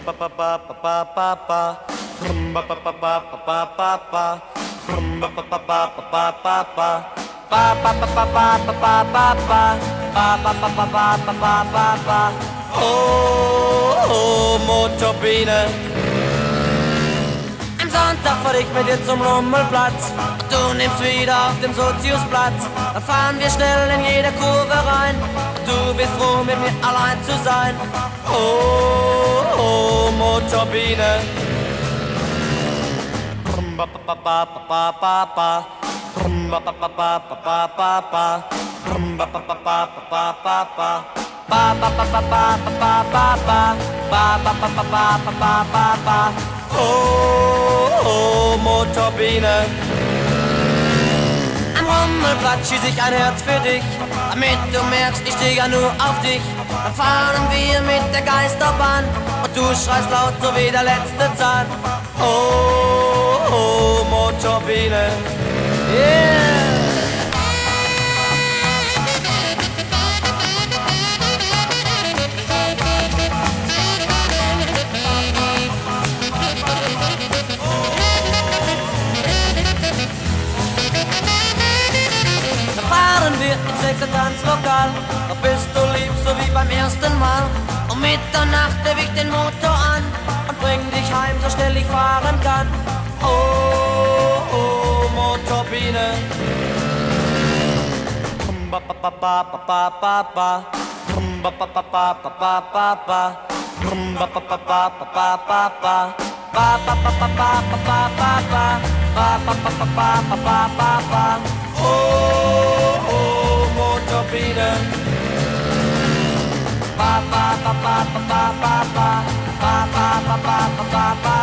Oh, Motorbiene. Am Sonntag fahr ich mit dir zum Rummelplatz. Du nimmst wieder auf dem Soziusplatz. Dann fahren wir schnell in jede Kurve rein. Du bist froh, mit mir allein zu sein. Oh, oh, Motorbiene. Oh, oh, Motorbiene. Am Rummelplatz schieß ich ein Herz für dich, damit du merkst, ich stehe ja nur auf dich. Dann fahren wir mit der Geisterbahn und du schreist laut, so wie der letzte Zahn. Oh, oh, Motorbiene. Yeah! Ins nächste Tanzlokal, da bist du lieb, so wie beim ersten Mal. Um Mitternacht heb ich den Motor an und bring dich heim, so schnell ich fahren kann. Oh, oh, Motorbiene. Oh, oh, Motorbiene. Ba ba ba ba ba ba ba ba ba ba ba ba ba ba.